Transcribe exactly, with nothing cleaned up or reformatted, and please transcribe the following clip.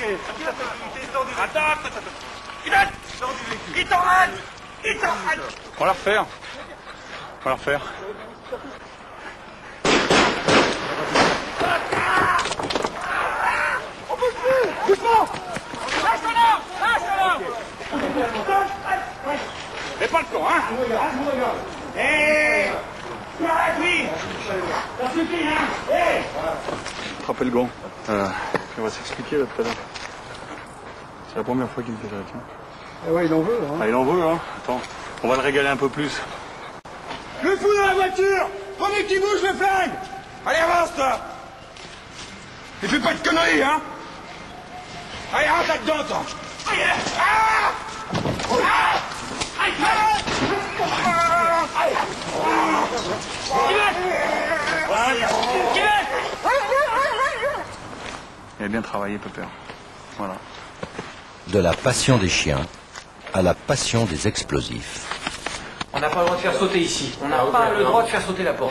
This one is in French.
On va la refaire. On va la refaire. On peut plus. Doucement. Lâche-le. Lâche-le. Mais pas le temps, hein. Hé. Arrête, lui. Ça suffit, hein. Hé. Attrapez le gant. Euh, on va s'expliquer là tout à l'heure. C'est la première fois qu'il me fait ça, tiens. Eh ouais, il en veut, hein. Ah, il en veut, hein. Attends, on va le régaler un peu plus. Le fous dans la voiture. Prenez qui bouge le flingue. Allez, avance, toi. Et fais pas de conneries, hein. Allez, rentre là-dedans, toi. Allez, ah. Ah. Allez, allez. Il a bien travaillé, Pépère. Voilà. De la passion des chiens à la passion des explosifs. On n'a pas le droit de faire sauter ici. On n'a pas le droit de faire sauter la porte.